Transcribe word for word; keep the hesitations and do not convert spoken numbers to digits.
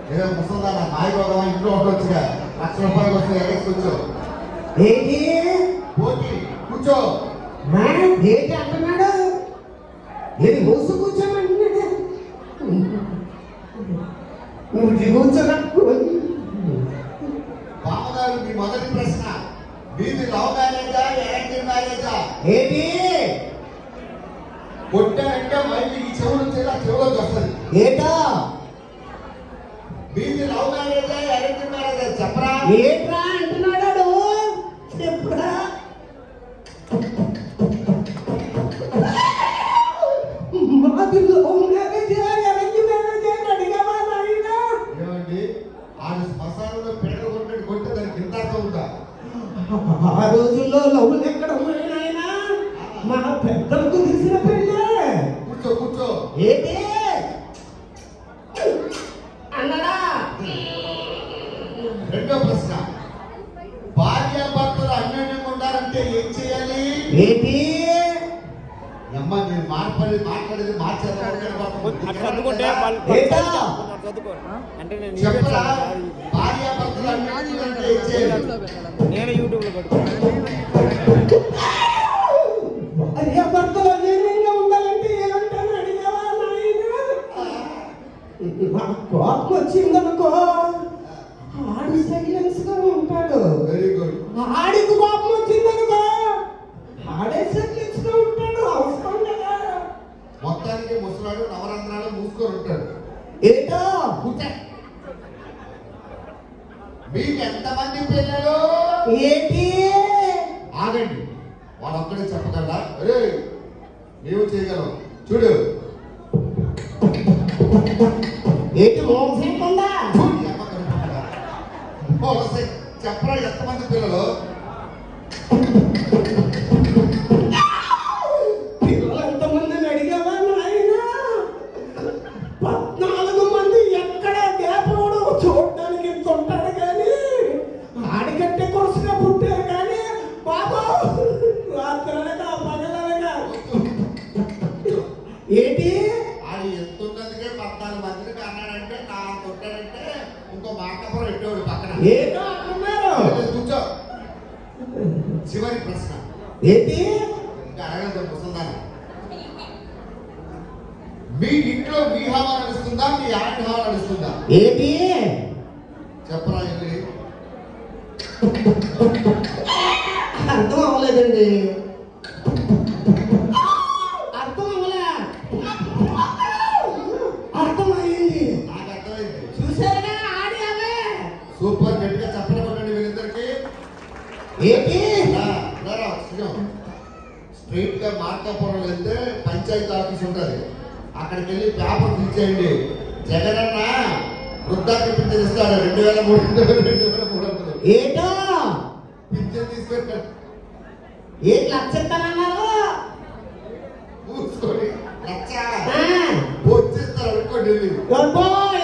ఏదో ముసల్దానా నాయకుడు ఇంట్లో ఉండొచ్చుగా లక్ష రూపాయలు వస్తుంది ఎక్కడ కూర్చో ఏంటి పోటీ కూర్చో ఏంటి అంటున్నాడు ఏది మూసు కూర్చోమంటున్నాడు నువ్వు కూర్చోనట్టు బామ్మగారు మీ మొదటి ప్రశ్న మీది లవ్ మ్యారేజా అరేంజ్ మ్యారేజా ఏంటి కొట్టానంటే మళ్ళీ ఈ చెవులు వచ్చేలా చెవులోకి వస్తుంది ఏటా మీది లవ్ మ్యారేజా అరేంజ్ మ్యారేజా చెప్పరా ఏంట్రా అంటున్నాడు చెప్పురా మాది లవ్ మ్యారేజా అరేంజ్ మ్యారేజా అడిగావా నాయనా ఏమండి ఆడు శ్మశానంలో పిడకలు కొట్టి కొట్టే దానికి ఇంత అర్థం ఉందా ఆ రోజుల్లో లవ్లు ఎక్కడ ఉన్నాయి నాయనా మా పెద్దలకు తెలిసిన పెళ్ళే కూర్చో కూర్చో ఏంటి అన్నడా రెండో ప్రశ్న భార్య భర్తలు అన్యోన్యంగా ఉండాలంటే ఏం చేయాలి ఏంటి అమ్మ నేను మాట్లాడి మాట్లాడేది చెప్పరా భార్య భర్తలు అన్యోన్యంగా ఉంటే ఏం చేయాలి నేను యూట్యూబ్ లో పెట్టుకున్నాను భార్య భర్తలు అన్యోన్యంగా ఉండాలంటే ఏమంటాను అడిగావా నాయనా నాకు కోపం వచ్చిందనుకో ఆడు సైలెన్స్ గా ఉంటాడు వెరీ గుడ్ ఆడికి కోపం వచ్చిందనుకో ఆడే సైలెన్స్ గా ఉంటాడు అవసరం కదా మొత్తానికి ముసలాడు నవరంధ్రాలు మూసుకొని ఉంటాడు ఏటో కూర్చో మీకు ఎంతమంది పిల్లలు ఏంటి ఆగండి వాడు ఒక్కడే చెప్పగలరా అరే నీవు చేయగలవు చూడు ఏంటి మోసం ఉందా చెప్పరా ఎంతమంది పిల్లలు పిల్లలు ఎంతమందిని అడిగావా నాయన పద్నాలుగు మంది ఎక్కడ దేపడు చూడడానికి ఇంత ఉంటాడు కానీ ఆడికంటే కొరసుగా పుట్టారు కానీ బాబా రాత్రనగా పగలనగా ఏంటి అది ఎంతున్నదికే పద్నాలుగు మందికి అన్నాడంటే నా కొట్టాడంటే ఇంకో మాకపురం ఎట్టేవాడు పక్కన ఏదో అంటున్నారు కూర్చో చివరి ప్రశ్న ఏంటి ఇంకా అడగదు ముసల్దాన మీ ఇంట్లో మీ హవా నడుస్తుందా మీ ఆయన హవా నడుస్తుందా ఏంటి చెప్పరా వెళ్ళి అర్థం అవ్వలేదండి అర్థం అవ్వలే అర్థమైంది నాకు అర్థమైంది చూసారుగా ఆడి అవే సూపర్ గట్టిగా చెప్పలు కొట్టండి వీళ్ళిద్దరికి ఏంటి స్ట్రైట్ గా మార్కాపురం వెళ్తే పంచాయతీ ఆఫీస్ ఉంటది అక్కడికి వెళ్ళి పేపర్ తీసేయండి జగనన్న వృద్ధాప్య పింఛన్ ఇస్తాడు రెండు వేల మూడు రెండు వేల మూడు వందలు ఏటో పింఛన్ తీసుకెళ్ళాడు ఏం లక్షిస్తానన్నారు కూర్చొని లక్ష వచ్చేస్తారు అనుకోండి బాయ్